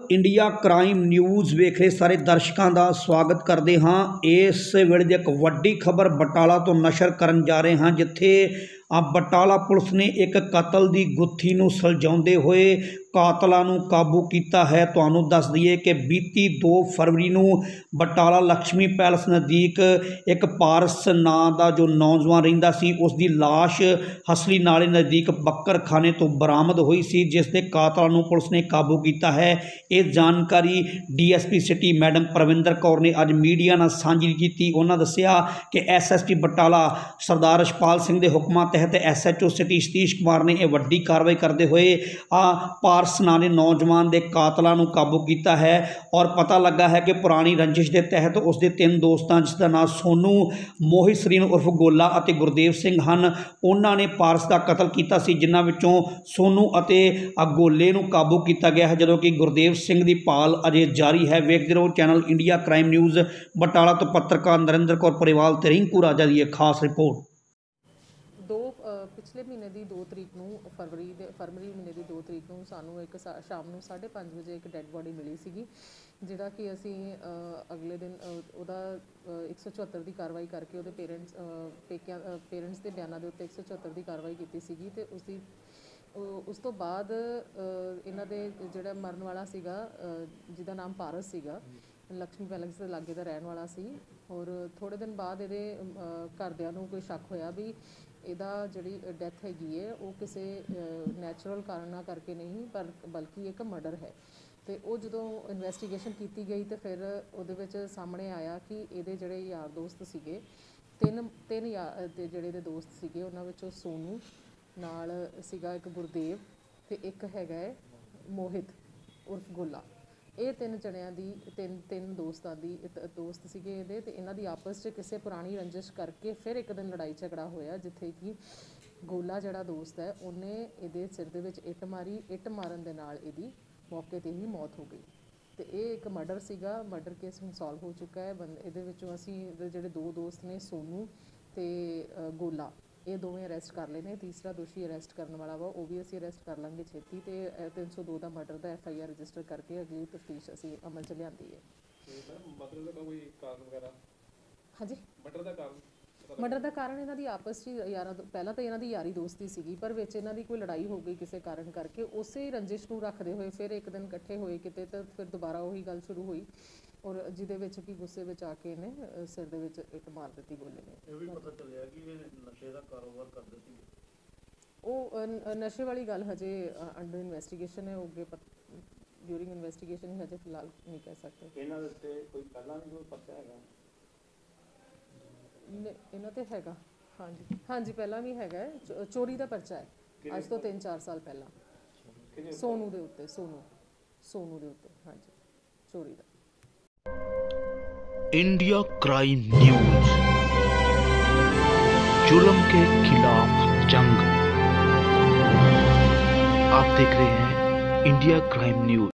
India crime news वेख रहे सारे दर्शकों का स्वागत करते हाँ। इस वेले दी एक वड्डी खबर बटाला तो नशर करन जा रहे हैं, जिथे बटाला पुलिस ने एक कतल की गुत्थी नूं सुलझाउंदे होए कातलां नूं काबू किया है। तुहानूं दस दईए कि बीती 2 फरवरी नूं बटाला लक्ष्मी पैलेस नज़दीक एक पारस नां दा जो नौजवान रहिंदा सी, उसकी लाश हसली नाले नज़दीक बक्कर खाने तो बरामद हुई सी, जिस दे कातलां नूं पुलिस ने काबू किया है। ये जानकारी DSP city madam Parvinder Kaur ने अज मीडिया नाल सांझी की। उन्होंने दस्सिया कि SSP बटाला सरदार रछपाल सिंह के हुक्मां तहत SHO सिटी सतीश कुमार ने यह वड्डी कार्रवाई करते हुए पारस नां दे नौजवान के कातलों को काबू किया है। और पता लगा है कि पुरानी रंजिश के तहत उसके 3 दोस्तों जिसका नाम सोनू, मोहित सरीन उर्फ गोला और गुरदेव सिंह हैं, उन्होंने पारस का कतल किया सी, जिन्हां विचों सोनू और गोले को काबू किया गया है, जदों कि गुरदेव सिंह की भाल अजे जारी है। वेखते रहो channel India crime news. Batala तो पत्रकार नरेंद्र कौर परिवाल ते रिंकू राजा की एक खास रिपोर्ट। पिछले महीने की 2 तरीक नूं फरवरी महीने की 2 तरीक नूं सानूं एक शाम नूं 5:30 बजे एक डैड बॉडी मिली सीगी, जिहड़ा कि असीं अगले दिन उहदा 174 की कार्रवाई करके उहदे पेरेंट्स के बयानों के उत्ते 174 की कार्रवाई की सीगी। ते उस तो बाद इन्हां दे जिहड़ा मरण वाला सीगा, जिहदा नाम पारस सीगा, लक्ष्मी पैलेस के लागे का रहने वाला सी। और थोड़े दिन बाद ये घरदियां नूं कोई शक होया भी इहदा जिहड़ी डैथ हैगी है वो किसी नैचुरल कारणों करके नहीं पर बल्कि एक मर्डर है। तो वो जो इन्वैस्टिगेशन की गई तो फिर उहदे विच सामने आया कि इहदे जिहड़े यार दोस्त सीगे, तीन जिहड़े दे दोस्त सीगे, उन्हां विचों सोनू नाल सीगा, एक गुरदेव ते एक हैगा मोहित उर्फ गोला। ये 3 जणियां दी तीन दोस्त सीगे इहदे, ते इन्हां दी आपस च किसी पुरानी रंजिश करके फिर एक दिन लड़ाई झगड़ा होया, जिथे कि गोला जिहड़ा दोस्त है उन्हें इहदे सिर दे विच इट मारी। इट मारन दे नाल इहदी मौके ते ही मौत हो गई। तो ये एक मर्डर सीगा। मर्डर केस हुण सॉल्व हो चुका है। इहदे विचों असीं जिहड़े 2 दोस्त ने सोनू ते गोला, ये दोवें अरैसट कर लए ने। तीसरा दोषी अरैसट करने वाला वा वो भी असीं अरैसट कर लांगे छेती। तो 302 का मर्डर का FIR रजिस्टर करके अगली तफ्तीश असीं अमल च लिआंदी है। हाँ जी, मर्डर का कारण इन्हां दी आपस च यारां पहलां तो इन्हां दी यारी दोस्ती सीगी, पर विच इन्हां दी कोई लड़ाई हो गई किसी कारण करके। उस रंजिश नूं रखदे होए फिर एक दिन इकट्ठे होए किते, तो फिर दोबारा वही गल शुरू हुई और जिहदे विच कि गुस्से विच आके इन्हें सिर दे विच इट मार दित्ती गोले ने। ये भी पता चलिया कि नशे दा कारोबार करदे सी। ਉਹ नशे वाली गल हजे अंडर इन्वैस्टिगेशन है। अगे ड्यूरिंग इन्वैस्टिगेशन ही हजे फिलहाल नहीं कह सकते। इन्हां दे उत्ते कोई पहला भी कोई पर्चा हैगा? इन्हां ते हैगा, हाँ जी, हाँ जी, पहला भी हैगा। चोरी का पर्चा है अज तो 3-4 साल पहला। सोनू दे उत्ते, सोनू दे उत्ते, हाँ जी, चोरी का। इंडिया क्राइम न्यूज़, जुल्म के खिलाफ जंग। आप देख रहे हैं इंडिया क्राइम न्यूज़।